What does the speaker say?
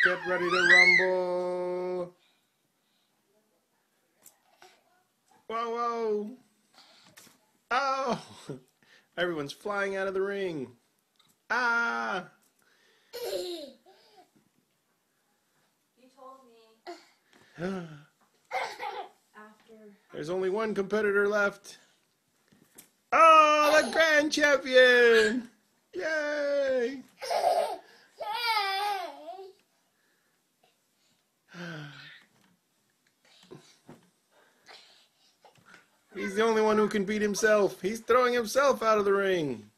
Get ready to rumble. Whoa, whoa. Oh, everyone's flying out of the ring. Ah. You told me after. There's only one competitor left. Oh, the grand champion. Yay. He's the only one who can beat himself. He's throwing himself out of the ring.